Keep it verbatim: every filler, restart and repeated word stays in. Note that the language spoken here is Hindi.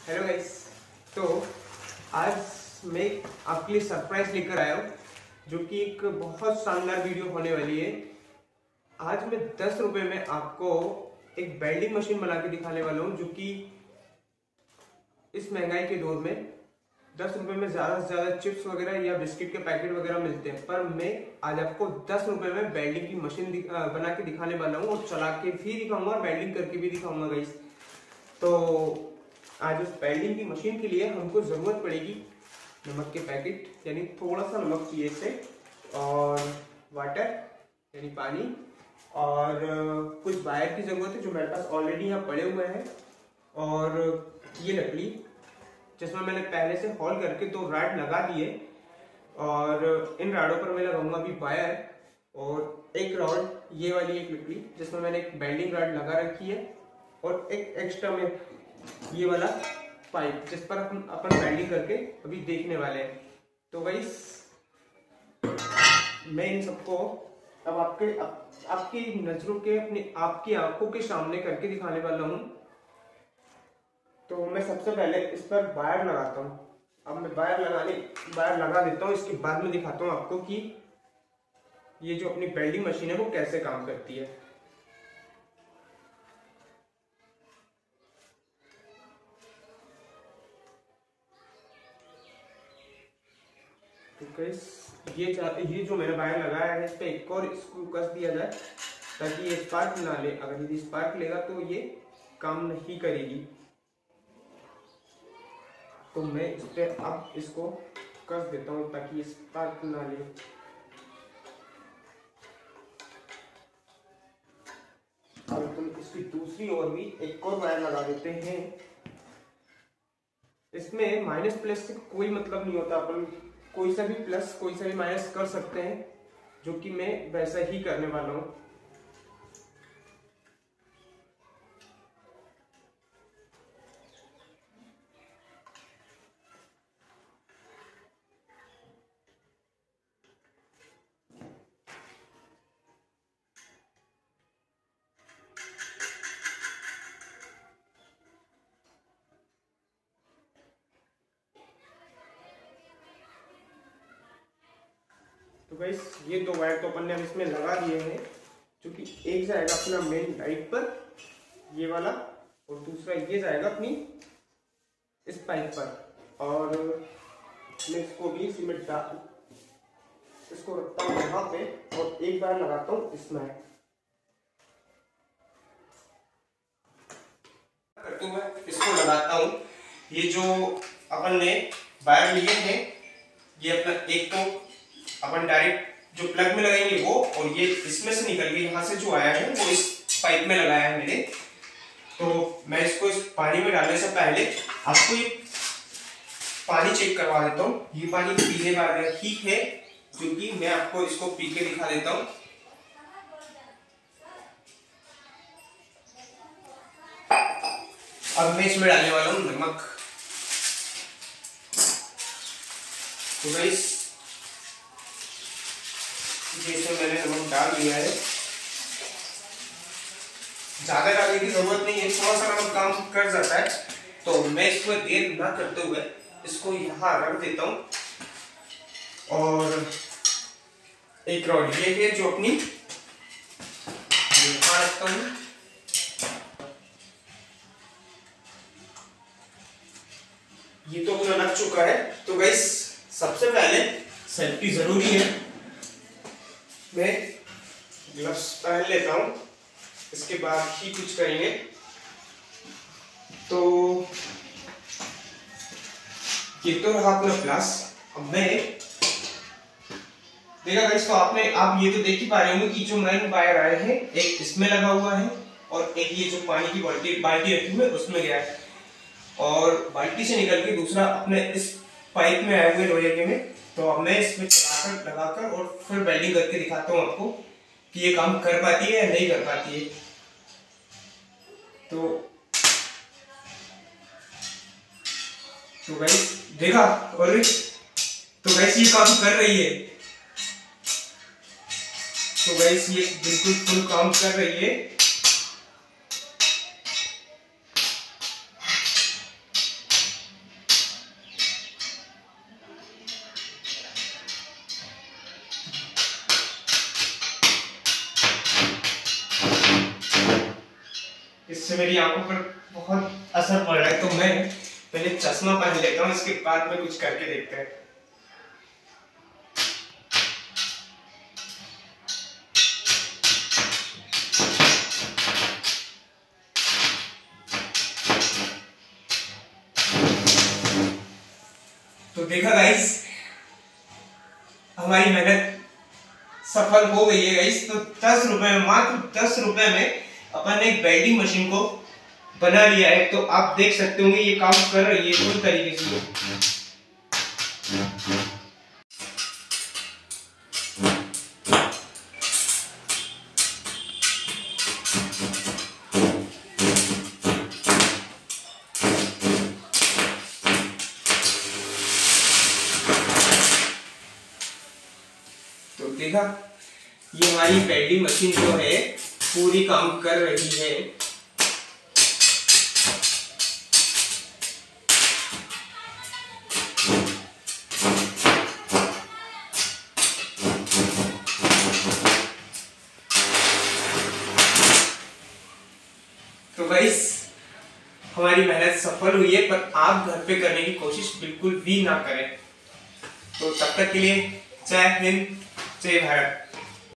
Hello guys. तो आज मैं आपके लिए सरप्राइज लेकर आया हूँ, जो कि एक बहुत शानदार वीडियो होने वाली है। आज मैं दस रुपए में आपको एक वेल्डिंग मशीन बना के दिखाने वाला हूँ, जो कि इस महंगाई के दौर में दस रुपए में ज़्यादा से ज़्यादा चिप्स वगैरह या बिस्किट के पैकेट वगैरह मिलते हैं, पर मैं आज आपको दस रुपए में वेल्डिंग की मशीन बना के दिखाने वाला हूँ और चला के भी दिखाऊंगा, वेल्डिंग करके भी दिखाऊंगा गाइस। तो आज उस वेल्डिंग की मशीन के लिए हमको ज़रूरत पड़ेगी नमक के पैकेट, यानी थोड़ा सा नमक चाहिए इसे, और वाटर यानी पानी, और कुछ वायर की ज़रूरत है जो मेरे पास ऑलरेडी यहाँ पड़े हुए हैं, और ये लकड़ी जिसमें मैंने पहले से हॉल करके दो राड लगा दिए, और इन राडों पर मैं लगाऊंगा अभी वायर, और एक रॉड ये वाली एक लकड़ी जिसमें मैंने एक वेल्डिंग रॉड लगा रखी है, और एक एक्स्ट्रा में ये वाला पाइप जिस पर अपन अपन वेल्डिंग करके अभी देखने वाले हैं। तो गाइस मैं इन सबको अब आपके आप, आपकी नजरों के अपनी आपकी आंखों के सामने करके दिखाने वाला हूँ। तो मैं सबसे पहले इस पर वायर लगाता हूँ। अब मैं वायर लगाने वायर लगा देता हूँ, इसके बाद में दिखाता हूँ आपको कि ये जो अपनी वेल्डिंग मशीन है वो कैसे काम करती है। तो गाइस ये ये जो मैंने वायर लगाया है, इस पे एक और इसको कस दिया जाए ताकि ये स्पार्क ना ले। अगर यदि स्पार्क लेगा तो ये काम नहीं करेगी। तो मैं इस पे अब इसको कस देता हूँ ताकि ये स्पार्क ना ले। अब तुम इसकी दूसरी ओर भी एक और वायर लगा देते हैं। इसमें माइनस प्लस से कोई मतलब नहीं होता, अपन कोई सा भी प्लस कोई सा भी माइनस कर सकते हैं, जो कि मैं वैसा ही करने वाला हूं। तो गाइस ये दो वायर तो अपन ने अब इसमें लगा दिए हैं, जो कि एक जाएगा अपना मेन लाइट पर ये वाला, और दूसरा ये जाएगा अपनी इस पाइप पर। और मैं इसको भी इसी में डाल इसको रखता हूँ यहाँ पे, और एक बार लगाता हूँ इसमें करते हुए इसको लगाता हूँ। ये जो अपन ने वायर लिए हैं, ये अपना एक तो अपन डायरेक्ट जो प्लग में लगाएंगे वो, और ये इसमें से निकल के यहाँ से जो आया है वो इस पाइप में लगाया है मैंने। तो मैं इसको इस पानी में डालने से पहले आपको ये पानी चेक करवा देता हूँ। ये पानी पीने वाला ही है, क्योंकि मैं आपको इसको पी के दिखा देता हूँ। अब मैं इसमें डालने वाला हूँ नमक। तो गाइस जैसे मैंने नमक डाल दिया है, ज्यादा डालने की जरूरत नहीं है, थोड़ा सा नमक काम कर जाता है। तो मैं इसको देर ना करते हुए इसको यहाँ रख देता हूँ, और एक रॉड ये है जो अपनी यहाँ रखता हूँ। ये तो अपना लग चुका है। तो गाइस सबसे पहले सेफ्टी जरूरी है, मैं ग्लव्स पहन लेता हूँ, इसके बाद ही कुछ करेंगे। तो ये तो रहा अपना प्लस। अब मैं देखा गाइस, तो आपने आप ये तो देख ही पा रहे होंगे कि जो मेन वायर आए हैं, एक इसमें लगा हुआ है और एक ये जो पानी की बाल्टी बाल्टी रखी हुई है उसमें गया है, और बाल्टी से निकल के दूसरा अपने इस पाइप में आए हुए लोहे के में। तो अब मैं इसमें चलाकर लगाकर और फिर वेल्डिंग करके दिखाता हूँ आपको कि ये काम कर पाती है या नहीं कर पाती है। तो तो गाइस देखा, और तो गाइस ये काम कर रही है। तो गाइस ये बिल्कुल फुल काम कर रही है। इससे मेरी आंखों पर बहुत असर पड़ रहा है, तो मैं पहले चश्मा पहन लेता हूँ, इसके बाद में कुछ करके देखते हैं। तो देखा गाइस, हमारी मेहनत सफल हो गई है गाइस। तो दस रुपए में, मात्र दस रुपए में अपन ने एक वेल्डिंग मशीन को बना लिया है। तो आप देख सकते होंगे ये काम कर रही है पूरी तरीके से। तो देखा, ये हमारी वेल्डिंग मशीन जो है पूरी काम कर रही है। तो गाइस, हमारी मेहनत सफल हुई है, पर आप घर पे करने की कोशिश बिल्कुल भी ना करें। तो तब तक के लिए जय हिंद, जय भारत।